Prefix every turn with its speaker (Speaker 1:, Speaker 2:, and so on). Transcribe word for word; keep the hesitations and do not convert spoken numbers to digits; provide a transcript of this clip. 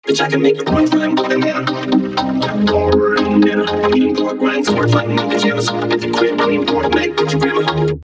Speaker 1: Bitch, I can make you run for them bornana. Bornana. Eating pork rinds, sword fighting in pajamas. If you quit running, board, make put your grandma.